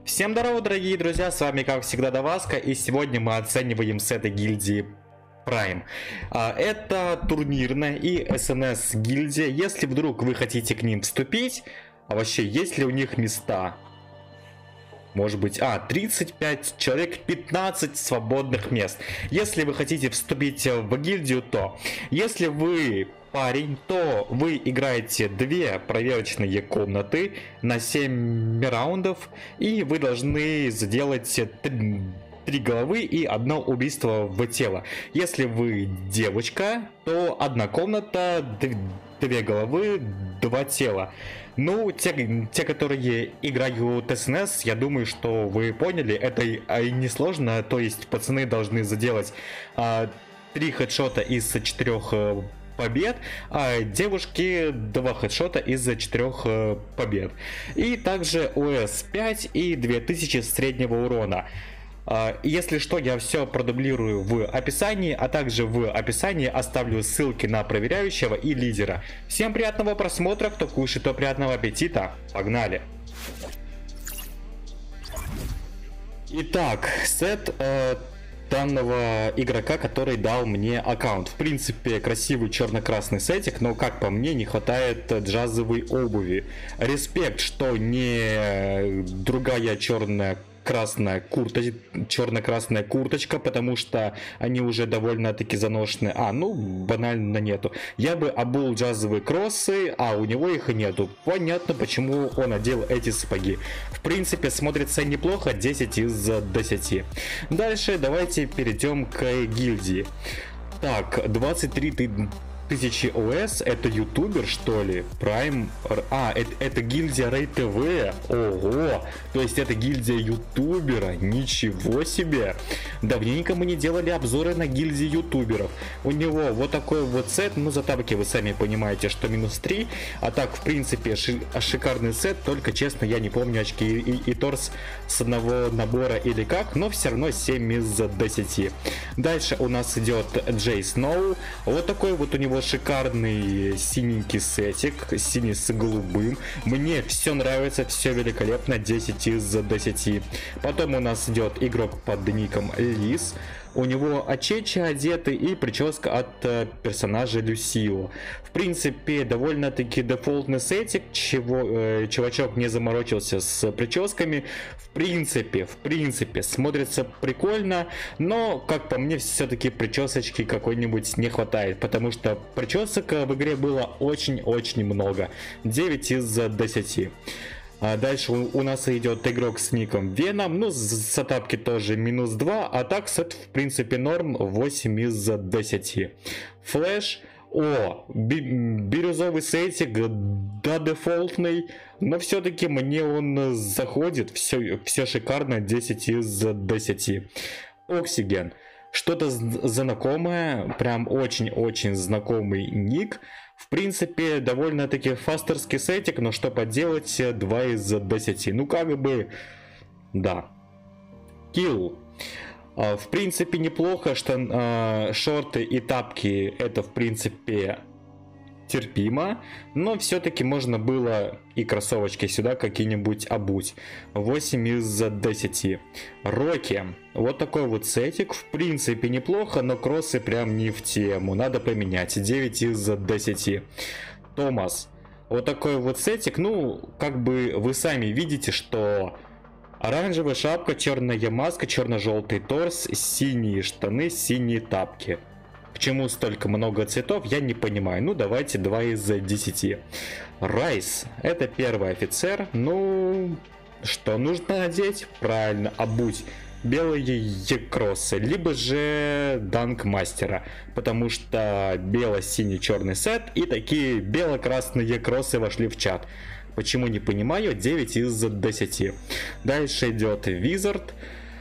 Всем здорово, дорогие друзья, с вами как всегда Даваска, и сегодня мы оцениваем сеты гильдии Prime. Это турнирная и СНС гильдия. Если вдруг вы хотите к ним вступить, а вообще есть ли у них места? Может быть, 35 человек, 15 свободных мест. Если вы хотите вступить в гильдию, то если вы парень, то вы играете 2 проверочные комнаты на 7 раундов, и вы должны сделать 3 головы и 1 убийство в тело. Если вы девочка, то 1 комната, 2 головы, 2 тела. Ну, те, которые играют СНС, я думаю, что вы поняли, это несложно. То есть пацаны должны заделать 3 хедшота из 4 побед, а девушки 2 хедшота из 4 побед. И также ОС 5 и 2000 среднего урона. Если что, я все продублирую в описании, а также в описании оставлю ссылки на проверяющего и лидера. Всем приятного просмотра, кто кушает, то приятного аппетита. Погнали! Итак, сет данного игрока, который дал мне аккаунт. В принципе, красивый черно-красный сетик, но, как по мне, не хватает джазовой обуви. Респект, что не другая черно-красная курточка, потому что они уже довольно-таки заношены. Банально нету. Я бы обул джазовые кроссы, а у него их и нету. Понятно, почему он надел эти сапоги. В принципе, смотрится неплохо, 10 из 10. Дальше давайте перейдем к гильдии. Так, 23 тысячи ОС, это ютубер, что ли? Prime. Это гильдия Рей ТВ. Ого! То есть это гильдия ютубера. Ничего себе! Давненько мы не делали обзоры на гильдии ютуберов. У него вот такой вот сет. Ну, за тапки вы сами понимаете, что -3. А так, в принципе, шикарный сет. Только, честно, я не помню очки и торс с одного набора или как. Но все равно 7 из 10. Дальше у нас идет Джей Сноу. Вот такой вот у него шикарный синенький сетик, синий с голубым. Мне все нравится, все великолепно, 10 из 10. Потом у нас идет игрок под ником Лис. У него очечи одеты и прическа от персонажа Люсио. В принципе, довольно-таки дефолтный сетик, чувачок не заморочился с прическами. В принципе, смотрится прикольно, но, как по мне, все-таки причесочки какой-нибудь не хватает, потому что причесок в игре было очень-очень много. 9 из 10. Дальше у нас идет игрок с ником Веном, ну, с атапки тоже -2, а так сет в принципе норм, 8 из 10. Флэш, бирюзовый сетик, да, дефолтный, но все-таки мне он заходит, все шикарно, 10 из 10. Оксиген, что-то знакомое, прям очень-очень знакомый ник. В принципе, довольно-таки фастерский сетик, но что поделать, 2 из 10. Ну, как бы, да. Килл. В принципе, неплохо, что шорты и тапки это, в принципе, терпимо, но все-таки можно было и кроссовочки сюда какие-нибудь обуть. 8 из 10. Рокки. Вот такой вот сетик. В принципе, неплохо, но кроссы прям не в тему. Надо поменять. 9 из 10. Томас. Вот такой вот сетик. Ну, как бы вы сами видите, что оранжевая шапка, черная маска, черно-желтый торс, синие штаны, синие тапки. Почему столько много цветов, я не понимаю. Ну, давайте 2 из 10. Райс. Это первый офицер. Ну, что нужно надеть? Правильно, обуть белые кроссы, либо же данк мастера, потому что бело-синий-черный сет и такие бело-красные кроссы вошли в чат. Почему, не понимаю, 9 из 10. Дальше идет Визард.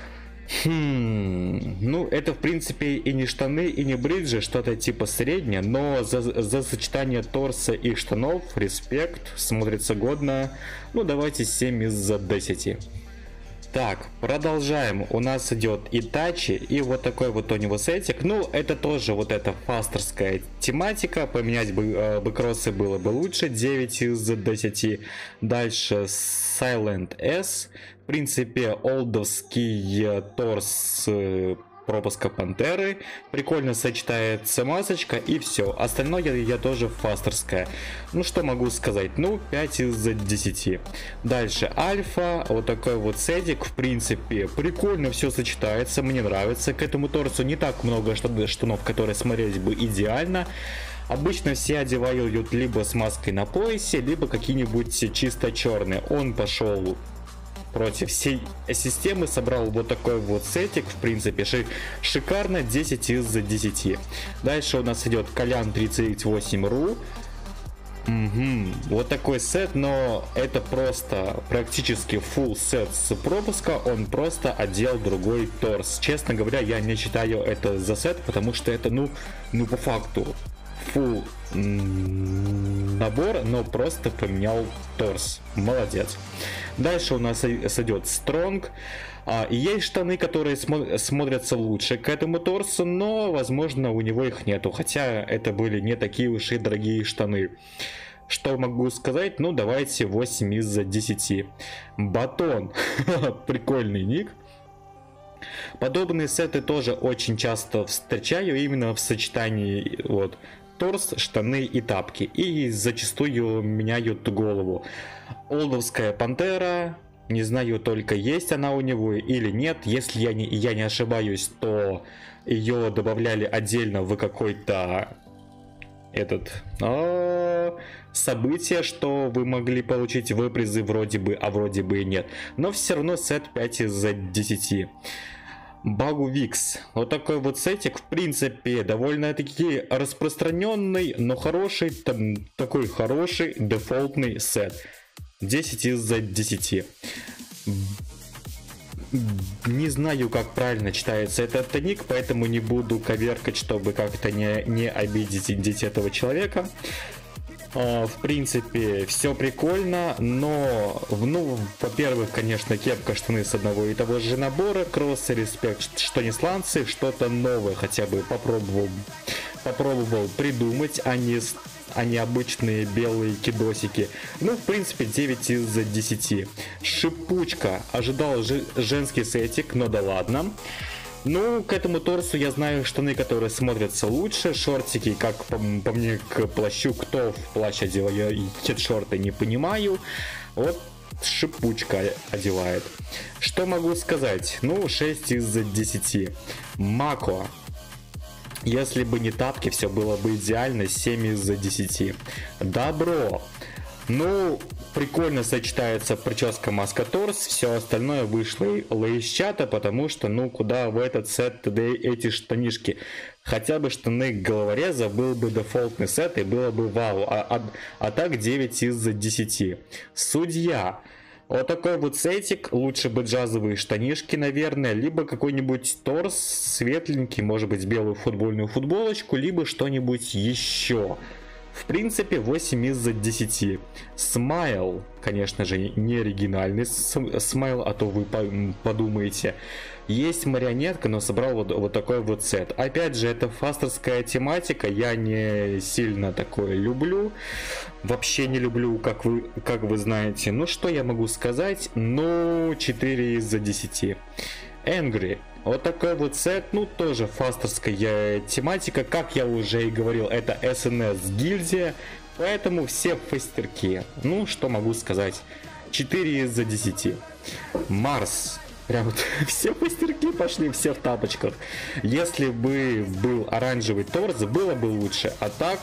Ну, это в принципе и не штаны, и не бриджи, что-то типа среднее, но за сочетание торса и штанов респект, смотрится годно. Ну, давайте 7 из 10. Так, продолжаем. У нас идет Итачи, и вот такой вот у него сетик. Ну, это тоже вот эта фастерская тематика. Поменять бы кроссы было бы лучше. 9 из 10. Дальше Silent S. В принципе, олдовский торс пропуска Пантеры. Прикольно сочетается масочка, и все. Остальное я тоже фастерская. Ну, что могу сказать? Ну, 5 из 10. Дальше Альфа. Вот такой вот седик. В принципе, прикольно все сочетается. Мне нравится. К этому торсу не так много штанов, которые смотрелись бы идеально. Обычно все одевают либо с маской на поясе, либо какие-нибудь чисто черные. Он пошел против всей системы, собрал вот такой вот сетик, в принципе, шикарно, 10 из 10. Дальше у нас идет Колян 38.ru. Вот такой сет, но это просто практически full сет с пропуска, он просто одел другой торс. Честно говоря, я не считаю это за сет, потому что это, ну по факту, full набор, но просто поменял торс. Молодец. Дальше у нас идет Strong. И есть штаны, которые смотрятся лучше к этому торсу, но, возможно, у него их нету. Хотя это были не такие уж и дорогие штаны. Что могу сказать? Ну, давайте 8 из 10. Батон. Прикольный ник. Подобные сеты тоже очень часто встречаю именно в сочетании вот торс, штаны и тапки. И зачастую меняют голову. Олдовская Пантера. Не знаю, только есть она у него или нет. Если я не ошибаюсь, то ее добавляли отдельно в какой-то событие, что вы могли получить в призы вроде бы, а вроде бы и нет. Но все равно сет 5 из 10. Багу Викс. Вот такой вот сетик, в принципе, довольно-таки распространенный, но хороший, такой хороший дефолтный сет. 10 из 10. Не знаю, как правильно читается этот ник, поэтому не буду коверкать, чтобы как-то не обидеть этого человека. В принципе, все прикольно, но, ну, во-первых, конечно, кепка, штаны с одного и того же набора, кроссы, респект, что не сланцы, что-то новое хотя бы попробовал придумать, а не обычные белые кидосики. Ну, в принципе, 9 из 10. Шипучка. Ожидал женский сетик, но да ладно. Ну, к этому торсу я знаю штаны, которые смотрятся лучше, шортики, как по мне, к плащу, кто в плащ одевает шорты, не понимаю. Вот шипучка одевает. Что могу сказать? Ну, 6 из 10. Мако. Если бы не тапки, все было бы идеально, 7 из 10. Добро. Ну, прикольно сочетается прическа, маска, торс, все остальное вышло из чата, потому что, ну, куда в этот сет эти штанишки? Хотя бы штаны головореза был бы дефолтный сет и было бы вау, а так 9 из 10. Судья. Вот такой вот сетик, лучше бы джазовые штанишки, наверное, либо какой-нибудь торс светленький, может быть, белую футбольную футболочку, либо что-нибудь еще. В принципе, 8 из 10. Смайл, конечно же, не оригинальный смайл, а то вы подумаете. Есть марионетка, но собрал вот такой вот сет. Опять же, это фастерская тематика, я не сильно такое люблю. Вообще не люблю, как вы знаете. Ну, что я могу сказать? Ну, 4 из 10. Angry. Вот такой вот сет, ну, тоже фастерская тематика. Как я уже и говорил, это СНС гильдия, поэтому все фастерки. Ну, что могу сказать? 4 из 10. Марс. Прям вот все фастерки пошли, все в тапочках. Если бы был оранжевый торс, было бы лучше. А так,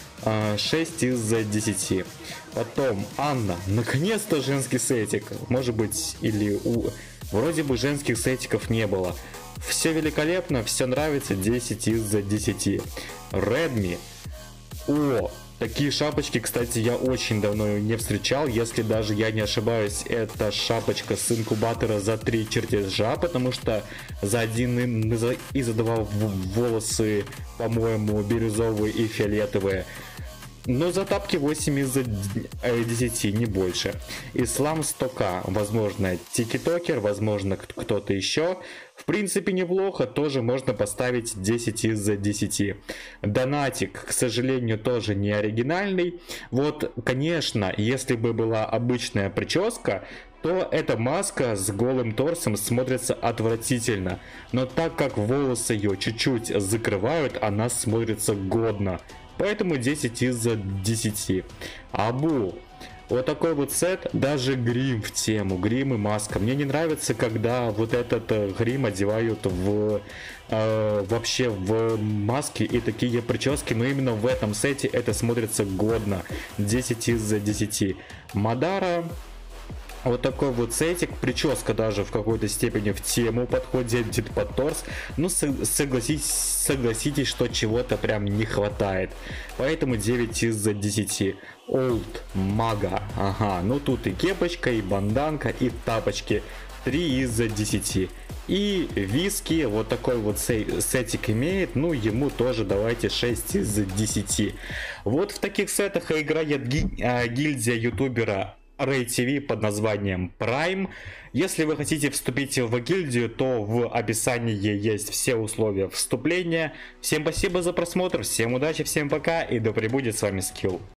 6 из 10. Потом Анна. Наконец-то женский сетик. Может быть, или вроде бы женских сетиков не было. Все великолепно, все нравится, 10 из 10. Redmi. О, такие шапочки, кстати, я очень давно не встречал. Если даже я не ошибаюсь, это шапочка с инкубатора за 3 чертежа, потому что за один и за 2 волосы, по-моему, бирюзовые и фиолетовые. Но за тапки 8 из 10, не больше. Ислам 100к, возможно, тики-токер, возможно, кто-то еще. В принципе, неплохо, тоже можно поставить 10 из 10. Донатик, к сожалению, тоже не оригинальный. Вот, конечно, если бы была обычная прическа, то эта маска с голым торсом смотрится отвратительно. Но так как волосы ее чуть-чуть закрывают, она смотрится годно. Поэтому 10 из 10. Абу. Вот такой вот сет, даже грим в тему, грим и маска. Мне не нравится, когда вот этот грим одевают в вообще в маски и такие прически, но именно в этом сете это смотрится годно. 10 из 10. Мадара. Вот такой вот сетик, прическа даже в какой-то степени в тему подходит под торс. Ну, согласитесь, что чего-то прям не хватает. Поэтому 9 из 10. Old Мага. Ага, ну тут и кепочка, и банданка, и тапочки. 3 из 10. И виски, вот такой вот сетик имеет, ну ему тоже давайте 6 из 10. Вот в таких сетах играет гильдия ютубера RayTV под названием Prime. Если вы хотите вступить в гильдию, то в описании есть все условия вступления. Всем спасибо за просмотр, всем удачи, всем пока и да пребудет с вами Скилл.